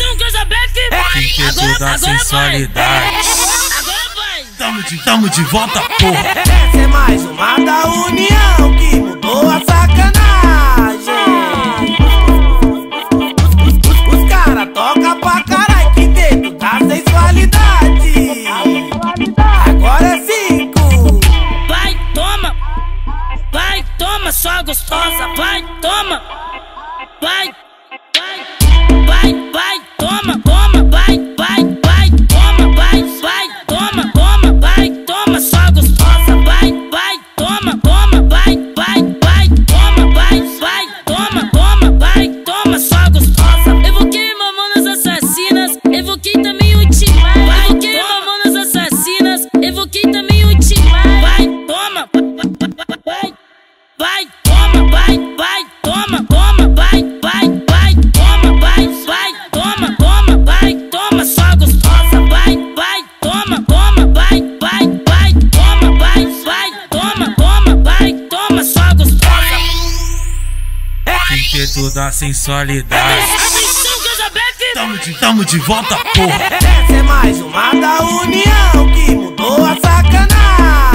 Atenção, Casa Black. Quinteto da sensualidade. Tamo de volta, porra. Essa é mais uma da união que mudou a sacanagem. Os cara toca pra caralho, quinteto da sensualidade. Agora é 5. Vai, toma, sua gostosa. Vai, toma. Vai, toma, toma, vai, toma, vai, toma, sua gostosa. Vai, toma, vai, toma, sua gostosa. Evoquei mamonas assassinas, evoquei também o time. Evoquei mamonas assassinas, evoquei também o time. Vai, toma, vai, toma, toma, sua gostosa. Vai, toma, toma, sua gostosa. Quinteto da sensualidade. Atenção, Casa Black. Tamo de volta, porra. Essa é mais uma da união que mudou a sacanagem.